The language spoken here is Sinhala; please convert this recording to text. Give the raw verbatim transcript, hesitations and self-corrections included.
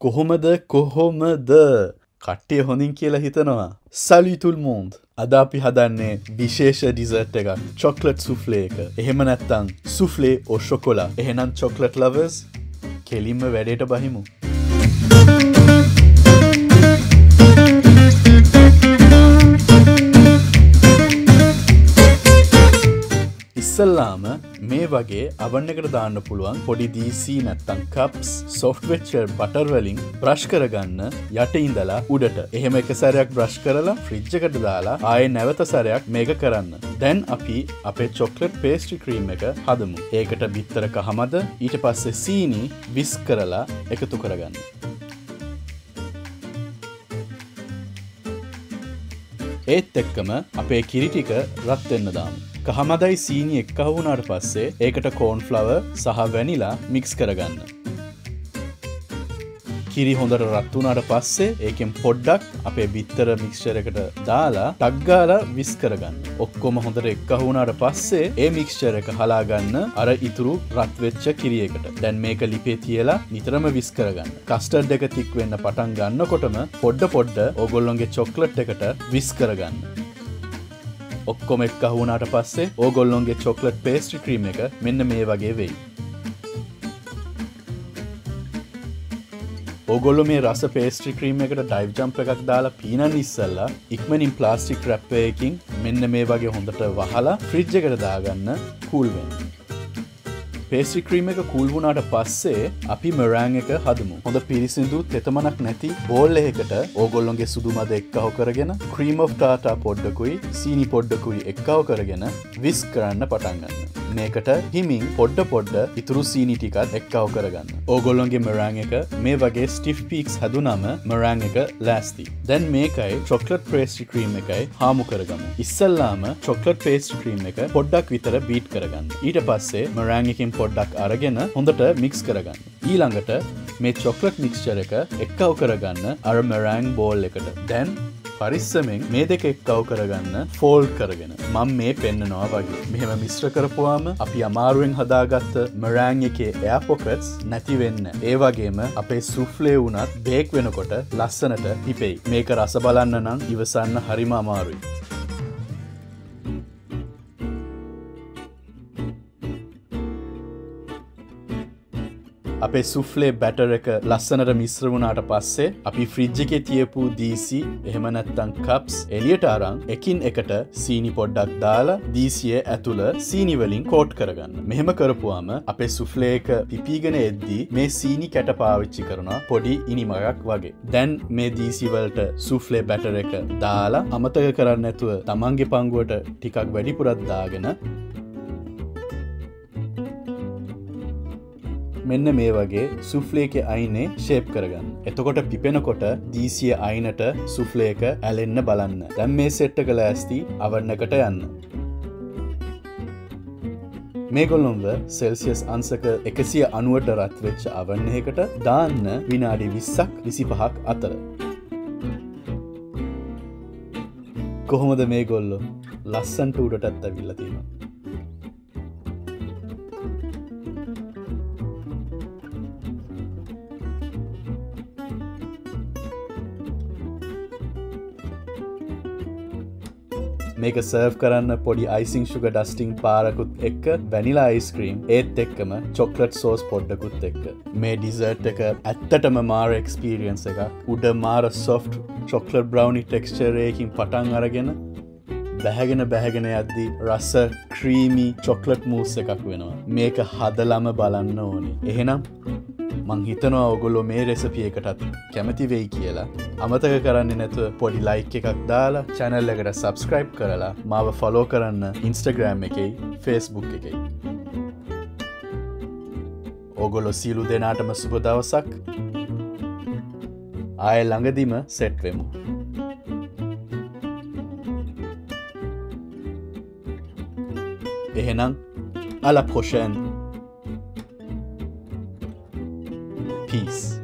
කොහොමද කොහොමද කට්ටිය හොඳින් කියලා හිතනවා. Salut tout le monde. අද අපි හදන්නේ විශේෂ ඩිසර්ට් එකක්. chocolate soufflé එක. එහෙම නැත්නම් soufflé au chocolat. එහෙනම් chocolate lovers කෙලින්ම වැඩේට බහිමු. ඉස්සල්ලාම මේ වගේ oven එකට දාන්න පුළුවන් පොඩි දීසි නැත්තම් cups soft වෙච්ච butter වලින් brush කරගන්න යට ඉඳලා උඩට. එහෙම එක සැරයක් brush කරලා fridge එකට දාලා ආයේ නැවත සැරයක් මේක කරන්න. දැන් අපි අපේ chocolate pastry cream එක හදමු. ඒකට බිත්තර කහමද ඊට පස්සේ සීනි whisk කරලා එකතු කරගන්න. ඒත් එක්කම අපේ කිරි ටික රත් වෙන්න දාමු. කහමදයි සීනි එක්ක වුණාට පස්සේ ඒකට corn flour සහ vanilla mix කරගන්න. කිරි හොඳට රත් වුණාට පස්සේ ඒකෙන් පොඩ්ඩක් අපේ බිත්තර mixture එකට දාලා ටක් ගාලා whisk කරගන්න. ඔක්කොම හොඳට එක්ක වුණාට පස්සේ ඒ mixture එක හලා ගන්න අර ඉතුරු රත් වෙච්ච කිරි එකට. දැන් මේක ලිපේ තියලා නිතරම whisk කරගන්න. කස්ටර්ඩ් එක thick වෙන්න පටන් ගන්නකොටම පොඩ පොඩ ඕගොල්ලොන්ගේ chocolate එකට whisk කරගන්න. ඔක්කොම එක්ක වුණාට පස්සේ ඕගොල්ලොන්ගේ chocolate pastry cream එක මෙන්න මේ වගේ වෙයි. ඕගොල්ලෝ මේ රස pastry cream එකට dive jump එකක් දාලා පීනන්න ඉස්සෙල්ලා ඉක්මනින් plastic wrap එකකින් මෙන්න මේ වගේ හොඳට වහලා fridge එකට දාගන්න cool වෙන්න. pastry cream එක cool වුණාට පස්සේ අපි meringue එක හදමු. හොඳ පිරිසිදු තෙතමනක් නැති bowl එකකට ඕගොල්ලොන්ගේ සුදු මද එක්කව කරගෙන cream of tartar පොඩ්ඩකුයි සීනි පොඩ්ඩකුයි එක්කව කරගෙන whisk කරන්න පටන් ගන්න. මේකට හිමින් පොඩ පොඩ ඉතුරු සීනි ටිකත් එක්කව කරගන්න. ඕගොල්ලොන්ගේ meringue එක මේ වගේ stiff peaks හැදුනම meringue එක ලෑස්ති. දැන් මේකයි chocolate pastry cream එකයි හාමු කරගමු. ඉස්සල්ලාම chocolate pastry cream එක පොඩ්ඩක් විතර beat කරගන්න. ඊට පස්සේ meringue එකෙන් පොඩ්ඩක් අරගෙන හොඳට mix කරගන්න. ඊළඟට මේ chocolate mixture එක එක්කව කරගන්න අර meringue bowl එකට. දැන් පරිස්සමෙන් මේ දෙක එක්කව කරගන්න fold කරගෙන. මම මේ පෙන්නනවා වගේ. මෙහෙම මිශ්‍ර කරපුවාම අපි අමාරුවෙන් හදාගත්ත meringue එකේ air pockets නැති වෙන්න. ඒ වගේම අපේ soufflé උනත් බේක් වෙනකොට ලස්සනට පිපෙයි. මේක රස බලන්න නම් ඉවසන්න හරිම අමාරුයි. අපේ soufflé batter එක ලස්සනට මිශ්‍ර වුණාට පස්සේ අපි ෆ්‍රිජ් එකේ තියපු දීසි එහෙම නැත්නම් cups එළියට අරන් එකින් එකට සීනි පොඩ්ඩක් දාලා දීසියේ ඇතුළ සීනි වලින් coat කරගන්න. මෙහෙම කරපුවාම අපේ soufflé එක පිපීගෙන එද්දී මේ සීනි කැට පාවිච්චි කරනවා පොඩි ඉනිමයක් වගේ. දැන් මේ දීසි වලට soufflé batter එක දාලා අමතක කරන්නේ නැතුව තමන්ගේ පංගුවට ටිකක් වැඩිපුරක් දාගෙන මෙන්න මේ වගේ soufflé එකේ අයිනේ shape කරගන්න. එතකොට පිපෙනකොට දීසියේ අයිනට soufflé එක ඇලෙන්න බලන්න. දැන් මේ set එක ලෑස්ති oven එකට යන්න. මේගොල්ලොන්ව සෙල්සියස් අංශක එකසිය අනූවට රත් වෙච්ච oven එකකට දාන්න විනාඩි විස්සක් විසිපහක් අතර. කොහොමද මේගොල්ලෝ ලස්සන්ට උඩටත් ඇවිල්ලා තියෙනවා. මේක සර්ව් කරන්න පොඩි icing sugar dusting පාරකුත් එක්ක vanilla ice cream ඒත් එක්කම chocolate sauce පොඩ්ඩකුත් එක්ක. මේ dessert එක ඇත්තටම මාර experience එකක්. උඩ මාර soft chocolate brownie texture එකකින් පටන් අරගෙන බැහැගෙන බැහැගෙන යද්දී රස creamy chocolate mousse එකක් වෙනවා. මේක හදලම බලන්න ඕනේ. එහෙනම් මං හිතනවා ඔයගොල්ලෝ මේ රෙසිපි එකටත් කැමති වෙයි කියලා. අමතක කරන්නේ නැතුව පොඩි like එකක් දාලා channel එකට subscribe කරලා මාව follow කරන්න Instagram එකේ Facebook එකේ. ඔයගොල්ලෝ සියලු දෙනාටම සුබ දවසක්. ආයෙ ළඟදිම set වෙමු. එහෙනම් à la prochaine. Peace.